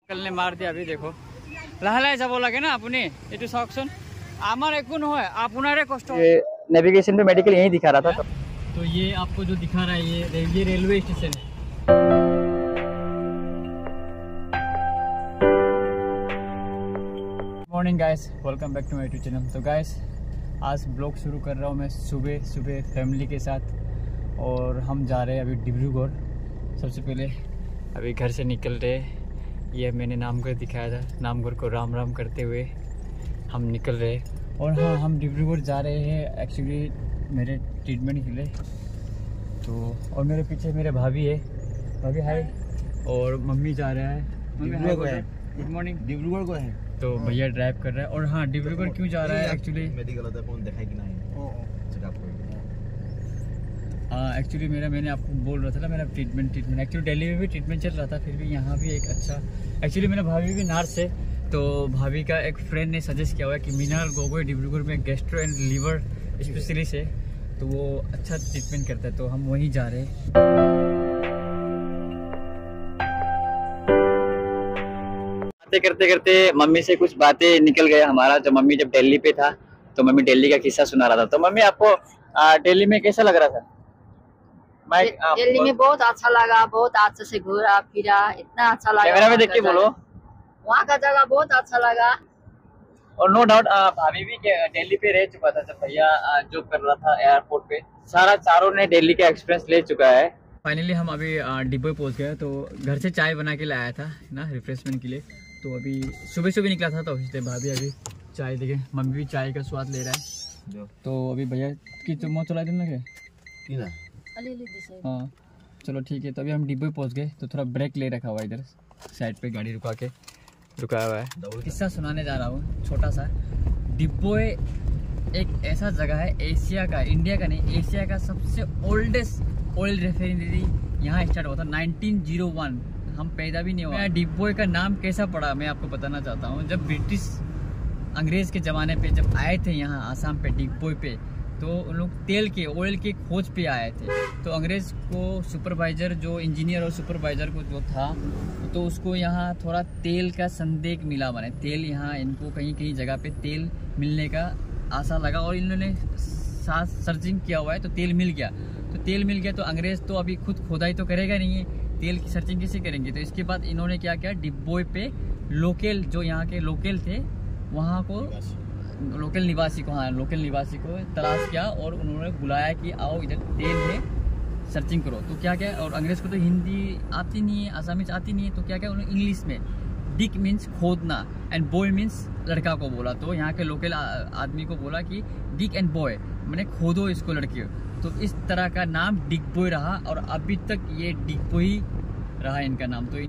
कल ने मार दिया अभी देखो लाहला ऐसा बोला के ना अपने ये तो सक्शन आमार एक है आपनारे कष्ट नेविगेशन पे मेडिकल यही दिखा रहा था तो ये आपको जो दिखा रहा है ये रेलवे स्टेशन है। Morning guys, welcome back to my YouTube channel. तो गाइस आज ब्लॉग शुरू कर रहा हूँ मैं सुबह सुबह फैमिली के साथ और हम जा रहे हैं अभी डिब्रूगढ़। सबसे पहले अभी घर से निकल रहे, ये मैंने नामगढ़ दिखाया था, नामगढ़ को राम राम करते हुए हम निकल रहे। और हाँ, हम डिब्रूगढ़ जा रहे हैं एक्चुअली मेरे ट्रीटमेंट के लिए। तो और मेरे पीछे मेरे भाभी है, भाभी हाय, और मम्मी जा रहा है, mummy hi, good morning. Dibrugarh को है तो भैया ड्राइव कर रहा है। और हाँ, डिब्रूगढ़ क्यों जा रहा है एक्चुअली एक्चुअली मैंने आपको बोल रहा था ना, मेरा ट्रीटमेंट एक्चुअली दिल्ली में भी ट्रीटमेंट चल रहा था, फिर भी यहाँ भी एक अच्छा एक्चुअली मेरा भाभी भी नर्स है, तो भाभी का एक फ्रेंड ने सजेस्ट किया हुआ है कि मीनाल गोगोई डिब्रूगढ़ में गैस्ट्रो एंड लीवर स्पेशलिस्ट है, तो वो अच्छा ट्रीटमेंट करता है, तो हम वहीं जा रहे हैं। बातें करते करते मम्मी से कुछ बातें निकल गया हमारा। जब मम्मी दिल्ली पे था तो मम्मी दिल्ली का किस्सा सुना रहा था। तो मम्मी आपको दिल्ली में कैसा लग रहा था? दिल्ली में बहुत अच्छा लगा, बहुत अच्छे से घूरा फिरा, इतना अच्छा लगा। कैमरा में देख के बोलो। वहाँ का जगह बहुत अच्छा लगा। और नो डाउट भाभी भी दिल्ली पे रह चुका था जब भैया जॉब कर रहा था एयरपोर्ट पे। चारों ने दिल्ली का एक्सपीरियंस ले चुका है। फाइनली हम अभी डिब्बे पहुंच गए, तो घर से चाय बना के लाया था ना रिफ्रेशमेंट के लिए। तो अभी सुबह सुबह निकला था, तो इसलिए भाभी अभी चाय देखे, मम्मी भी चाय का स्वाद ले रहा है। तो अभी भैया की तो मौत चला देना क्या? हाँ चलो ठीक है। तो अभी हम डिब्बे पहुंच गए, तो थोड़ा ब्रेक ले रखा हुआ इधर साइड पे, गाड़ी रुकाया हुआ है। किस्सा सुनाने जा रहा हूँ छोटा सा। डिब्बोई एक ऐसा जगह है एशिया का, इंडिया का नहीं, एशिया का सबसे ओल्डेस्ट ऑयल रिफाइनरी यहाँ स्टार्ट हुआ था 1901। हम पैदा भी नहीं हुआ। डिब्बोई का नाम कैसा पड़ा मैं आपको बताना चाहता हूँ। जब ब्रिटिश अंग्रेज के ज़माने पे जब आए थे यहाँ आसाम पे डिब्बोई पे, तो उन लोग तेल के ऑयल के खोज पे आए थे। तो अंग्रेज को सुपरवाइजर जो इंजीनियर और सुपरवाइजर को जो था, तो उसको यहाँ थोड़ा तेल का संदेह मिला, बने तेल यहाँ इनको कहीं जगह पे तेल मिलने का आशा लगा, और इन्होंने सर्चिंग किया हुआ है, तो तेल मिल गया। तो अंग्रेज तो अभी खुद खोदाई तो करेगा नहीं है, तेल की सर्चिंग कैसे करेंगे। तो इसके बाद इन्होंने क्या किया, डिब्बोई पे लोकल जो यहाँ के लोकल थे वहाँ को लोकल निवासी को तलाश किया, और उन्होंने बुलाया कि आओ इधर तेल है, सर्चिंग करो। तो क्या और अंग्रेज को तो हिंदी आती नहीं है, आसामीज आती नहीं है, तो क्या उन्होंने इंग्लिश में डिक मीन्स खोदना एंड बॉय मीन्स लड़का को बोला। तो यहाँ के लोकल आदमी को बोला कि डिक एंड बॉय मैंने खोदो इसको लड़के। तो इस तरह का नाम डिक बॉय रहा, और अभी तक ये डिक बॉय रहा इनका नाम। तो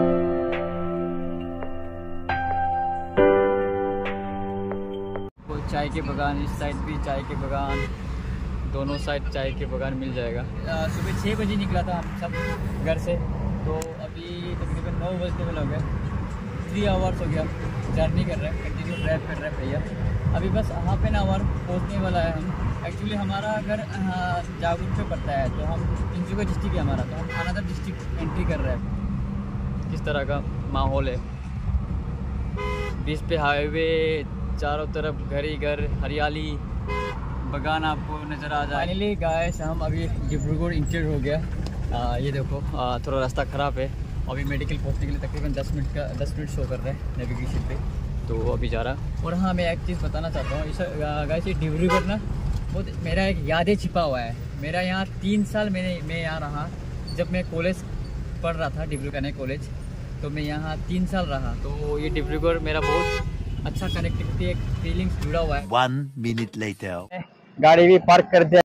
चाय के बागान, इस साइड भी चाय के बागान, दोनों साइड चाय के बागान मिल जाएगा। सुबह 6 बजे निकला था हम सब घर से, तो अभी तकरीबन 9 बजने वाला हो गया। 3 आवर्स हो गया जर्नी कर रहे हैं, कंटिन्यू ड्राइव कर रहे हैं भैया। अभी बस हाफ एन आवर पहुँचने वाला है हम। एक्चुअली हमारा घर जागरूक पे पड़ता है, तो हम तिनसुकिया डिस्ट्रिक्ट है हमारा, तो हम अनदर डिस्ट्रिक्ट एंट्री कर रहे हैं। किस तरह का माहौल है, बीच पे हाईवे, चारों तरफ घर ही घर, हरियाली, बागान आपको नज़र आ जाए। फाइनली गाइस हम अभी डिब्रूगढ़ इंटर हो गया। ये देखो थोड़ा रास्ता ख़राब है, अभी मेडिकल पहुंचने के लिए तकरीबन 10 मिनट शो कर रहे हैं नेविगेशन पे, तो अभी जा रहा। और हाँ, मैं एक चीज़ बताना चाहता हूँ, इस गाइस ये डिब्रूगढ़ ना बहुत मेरा एक यादें छिपा हुआ है। मेरा यहाँ 3 साल मैं यहाँ रहा। जब मैं कॉलेज पढ़ रहा था डिब्रूगढ़ कॉलेज, तो मैं यहाँ 3 साल रहा। तो ये डिब्रूगढ़ मेरा बहुत अच्छा कनेक्टिविटी, एक फीलिंग्स जुड़ा हुआ है। 1 minute later गाड़ी भी पार्क कर दिया।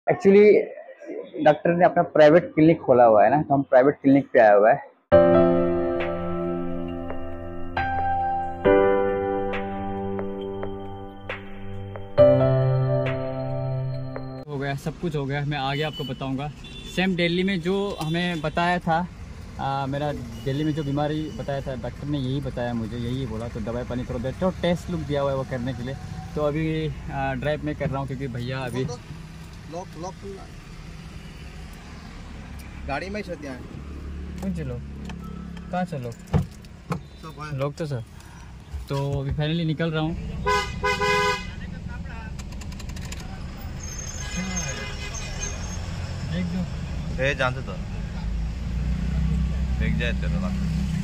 एक्चुअली डॉक्टर ने अपना प्राइवेट क्लिनिक खोला हुआ है ना, तो हम प्राइवेट क्लिनिक पे आया हुआ है। हो गया, सब कुछ हो गया। मैं आगे आपको बताऊंगा। सेम दिल्ली में जो हमें बताया था, मेरा दिल्ली में जो बीमारी बताया था डॉक्टर ने यही बताया मुझे, यही बोला। तो दवाई पानी थोड़ा देर तो टेस्ट लुक दिया हुआ है वो करने के लिए। तो अभी ड्राइव में कर रहा हूँ क्योंकि भैया अभी गाड़ी में चलते हैं। चलो कहाँ चलो लोग तो सर। तो अभी फाइनली निकल रहा हूँ। देख दो जानते तो देख जाए तेरे बात।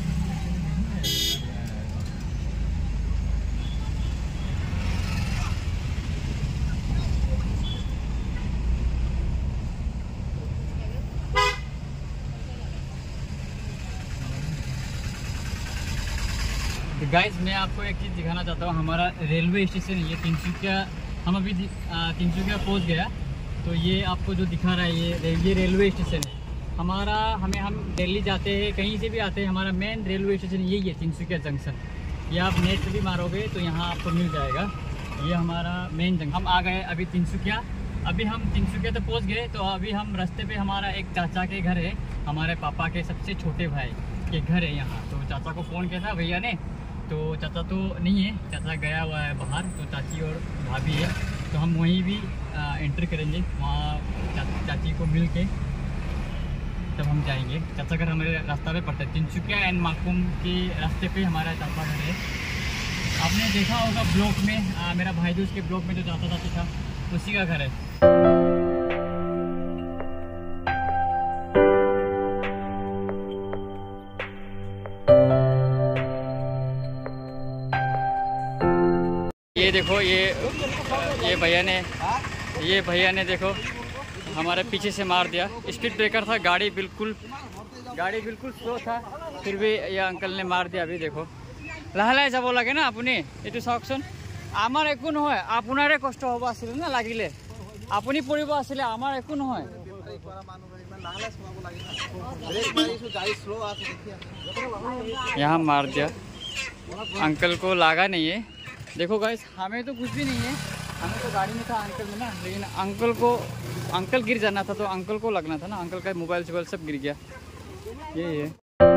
गाइस मैं आपको एक चीज़ दिखाना चाहता हूँ। हमारा रेलवे स्टेशन है ये तिनसुकिया। हम अभी तिनसुकिया पहुँच गया। तो ये आपको जो दिखा रहा है ये रेलवे स्टेशन है हमारा। हम दिल्ली जाते हैं, कहीं से भी आते हैं, हमारा मेन रेलवे स्टेशन यही है, तिनसुकिया जंक्शन। ये आप नेट पे भी मारोगे तो यहाँ आपको मिल जाएगा। ये हमारा मेन जंक्शन। हम आ गए अभी तिनसुकिया। अभी हम तिनसुकिया तो पहुँच गए। तो अभी हम रास्ते पे हमारा एक चाचा के घर है, हमारे पापा के सबसे छोटे भाई के घर है यहाँ। तो चाचा को फ़ोन किया था भैया ने, तो चाचा तो नहीं है, चाचा गया हुआ है बाहर। तो चाची और भाभी है, तो हम वहीं भी एंटर करेंगे। वहाँ चाची को मिल के तब हम जाएंगे। चाचा घर हमारे रास्ता पे पड़ता है, तिनसुकिया एंड माकुम के रास्ते पे हमारा चाचा घर है। आपने देखा होगा ब्लॉक में, मेरा भाई जो उसके ब्लॉक में जो चाचा चाची था उसी का घर है। ये देखो ये भैया ने देखो हमारे पीछे से मार दिया। स्पीड ब्रेकर था, गाड़ी बिल्कुल स्लो था, फिर भी ये अंकल ने मार दिया। अभी देखो लाहे যাব লাগে না আপুনি এইটো চাওকচোন। আমাৰ একো নহয়, আপোনাৰে কষ্ট হ'ব আছিল না লাগিলে, আপুনি পৰিব আছিলে, আমাৰ একো নহয়। यहाँ मार दिया, अंकल को लगा नहीं है। देखो गाइस हमें तो कुछ भी नहीं है, हमें तो गाड़ी में था अंकल में ना, लेकिन अंकल गिर जाना था तो अंकल को लगना था ना। अंकल का मोबाइल शोबाइल सब गिर गया। यही है।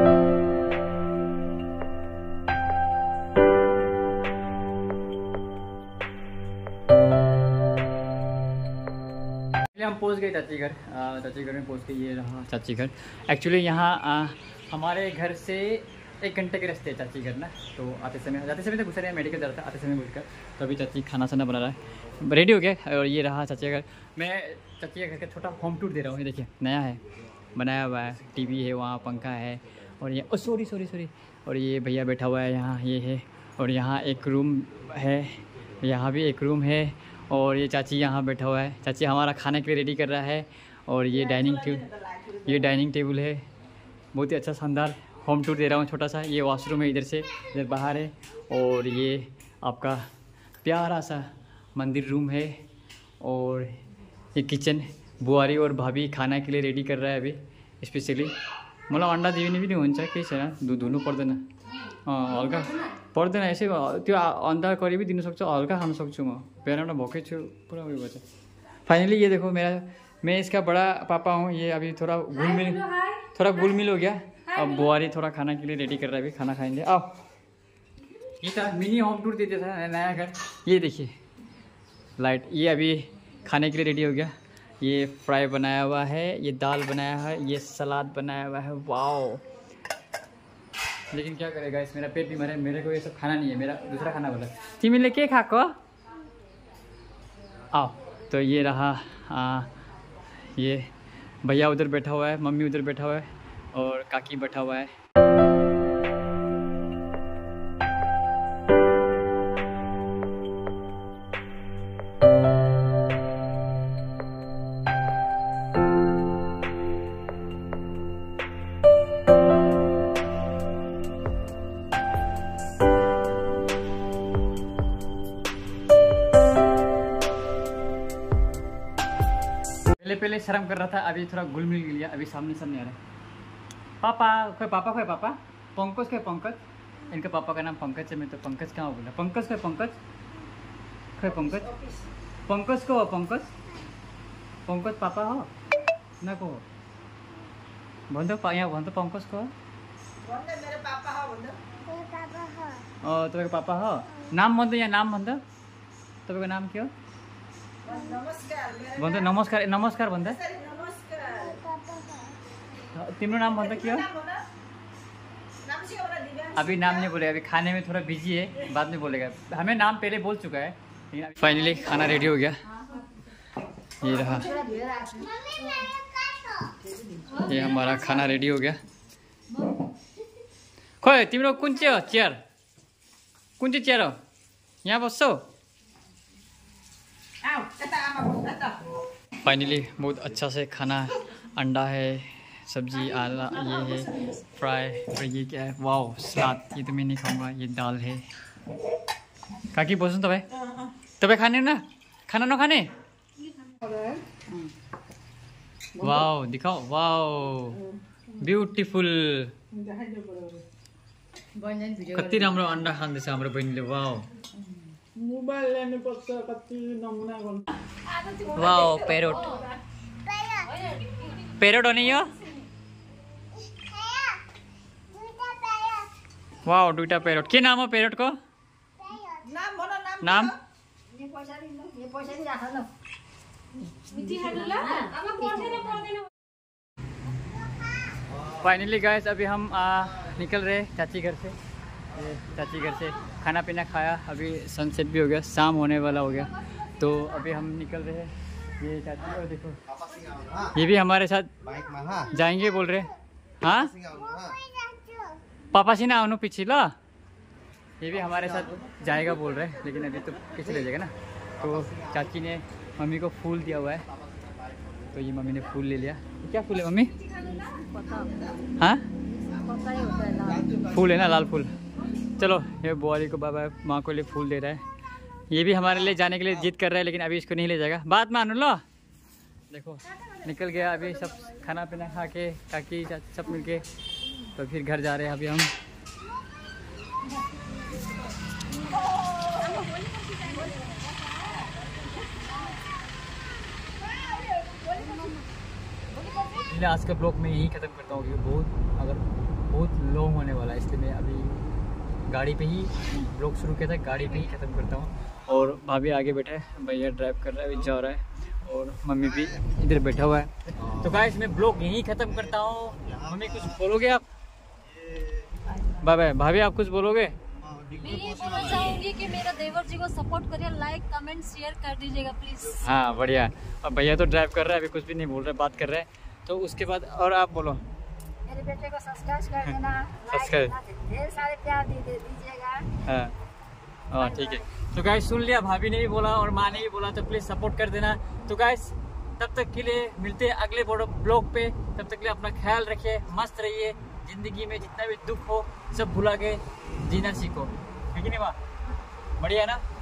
हम पहुंच गए चाची घर में पहुंच के ये रहा चाची घर। एक्चुअली यहाँ हमारे घर से 1 घंटे के रास्ते है चाची घर ना। तो जाते समय तो गुस्सा रहे मेडिकल जा रहा था, आते समय घुस कर। तो अभी चाची खाना साना बना रहा है, रेडी हो गया। और ये रहा चाची घर। मैं चाची के घर का छोटा होम टूर दे रहा हूँ। ये देखिए नया है, बनाया हुआ है, टीवी है, वहाँ पंखा है। और ये सॉरी और ये भैया बैठा हुआ है यहाँ, ये है। और यहाँ एक रूम है, यहाँ भी एक रूम है। और ये चाची यहाँ बैठा हुआ है, चाची हमारा खाने के लिए रेडी कर रहा है। और ये डाइनिंग टेबल है, बहुत ही अच्छा शानदार होम टूर दे रहा हूँ छोटा सा। ये वॉशरूम है, इधर से इधर बाहर है। और ये आपका प्यारा सा मंदिर रूम है। और ये किचन, बुआरी और भाभी खाना के लिए रेडी कर रहा है अभी स्पेशली। मतलब अंडा दिने भी हुन्छ केही छैन, धुनु पर्दैन। हल्का पर्दैन, यसै त्यो अन्डा करी भी दिन सक्छु, हल्का खान सक्छु म। बिहान भोकै छु, पुरा उयो भएछ। फाइनली ये देखो मैं इसका बड़ा पापा हूँ। ये अभी थोड़ा गुलमिल हो गया। अब बुआरी थोड़ा खाना के लिए रेडी कर रहा है, अभी खाना खाएंगे। आओ, ये था मिनी होम टूर देते था नया घर। ये देखिए लाइट, ये अभी खाने के लिए रेडी हो गया। ये फ्राई बनाया हुआ है, ये दाल बनाया है, ये सलाद बनाया हुआ है। वाओ, लेकिन क्या करेगा, इस मेरा पेट बीमार है, मेरे को ये सब खाना नहीं है, मेरा दूसरा खाना बोला। तिमीले के खाको? आओ। तो ये रहा ये भैया उधर बैठा हुआ है, मम्मी उधर बैठा हुआ है, और काकी बैठा हुआ है। पहले शर्म कर रहा था, अभी थोड़ा घुल मिल गया, अभी सामने सामने आ रहा है। पापा कोई पापा कोई पापा पंकज कोई पंकज, इनके पापा का नाम पंकज है, मैं तो पंकज कहाँ बोला, पंकज कोई पंकज कोई पंकज पंकज को पंकज पंकज पापा हो ना को भन्दो यहाँ भन्दो पंकज को मेरे पापा हो बोलो। तपाईँको पापा हो, नाम भन्दो यहाँ नाम भन्दो, तपाईँको नाम के हो नमस्कार भन्दो, नमस्कार नमस्कार भन्दा, नमस्कार। तिम्रो नाम भन्दा के हो? नाम से बोला दिव्या। अभी नाम नहीं बोलेगा, अभी खाने में थोड़ा बिजी है, बाद में बोलेगा। हमें नाम पहले बोल चुका है। फाइनली खाना रेडी हो गया, ये रहा, ये हमारा खाना रेडी हो गया। खोइ तिम्रो कुन चाहिँ हो चेयर, कुन चाहिँ चेयर हो, यहाँ बस्छौ? आओ कता आमा बोल्दा त। फाइनली बहुत अच्छा से खाना, अंडा है, सब्जी आला ये है फ्राई, और ये क्या है, वाओ सलाद, ये तो मैं नहीं खाऊंगा, ये दाल है। काकी बोल्छु तपाईँ, तपाईँ खाने ना, खाना नखाने? वाओ दिखाओ, वाओ ब्युटिफुल, कति राम्रो अंडा खाँदैछ हाम्रो बहिनीले, वाओ मोबाइल ल्याउनुपर्छ कति नमुना गर्नु। वाओ पेरोट, पेरोट हो नि यो, वाओ दुईटा पेरोट, के नाम हो पेरोटको नाम भन नाम। नाम? ये पैसा नहीं राख ल। फाइनली गाइस अभी हम निकल रहे चाची घर से, ये चाची घर से खाना पीना खाया, अभी सनसेट भी हो गया, शाम होने वाला हो गया, तो अभी हम निकल रहे हैं। ये चाची और देखो ये भी हमारे साथ जाएंगे बोल रहे, हाँ पापा से ना आउनु पीछे ल, ये भी हमारे साथ जाएगा बोल रहे हैं, लेकिन अभी तो कैसे ले जाएगा ना। तो चाची ने मम्मी को फूल दिया हुआ है, तो ये मम्मी ने फूल ले लिया। क्या फूल है मम्मी? हाँ फूल है ना, लाल फूल। चलो ये बुआरी को बाबा माँ को लिए फूल दे रहा है, ये भी हमारे लिए जाने के लिए जिद कर रहा है, लेकिन अभी इसको नहीं ले जाएगा, बात मानो लो। देखो निकल गया, अभी सब खाना पीना खा के काकी सब मिल के, तो फिर घर जा रहे हैं अभी हम। आज का ब्लॉग मैं यही ख़त्म करता हूँ, क्योंकि बहुत लॉन्ग होने वाला है, इसलिए मैं अभी गाड़ी पे ही ब्लॉग शुरू किया था, गाड़ी पे ही ख़त्म करता हूँ। और भाभी आगे बैठा है, भैया ड्राइव कर रहा है, अभी जा रहा है, और मम्मी भी इधर बैठा हुआ है। तो गाइस मैं ब्लॉग यहीं ख़त्म करता हूँ। मम्मी कुछ बोलोगे आप? Bye bye. भाभी आप कुछ बोलोगे? मैं ये बोलना चाहूंगी कि मेरा देवर जी को सपोर्ट करिए, लाइक कमेंट शेयर कर दीजिएगा प्लीज। हाँ बढ़िया। अब भैया तो ड्राइव कर रहा है, अभी कुछ भी नहीं बोल रहा है, बात कर रहा है। तो उसके बाद और आप बोलो। मेरे बेटे को सब्सक्राइब कर देना, सब्सक्राइब, ढेर सारे प्यार दीजिएगा। हाँ ठीक है। तो गाइस सुन लिया, भाभी ने भी बोला और माँ ने भी बोला, तो प्लीज़ सपोर्ट कर देना। तो गाइस तब तक के लिए मिलते हैं अगले ब्लॉग पे, तब तक के लिए अपना ख्याल रखिए, मस्त रहिए, ज़िंदगी में जितना भी दुख हो सब भुला के जीना सीखो, ठीक है नहीं माँ? बढ़िया है ना?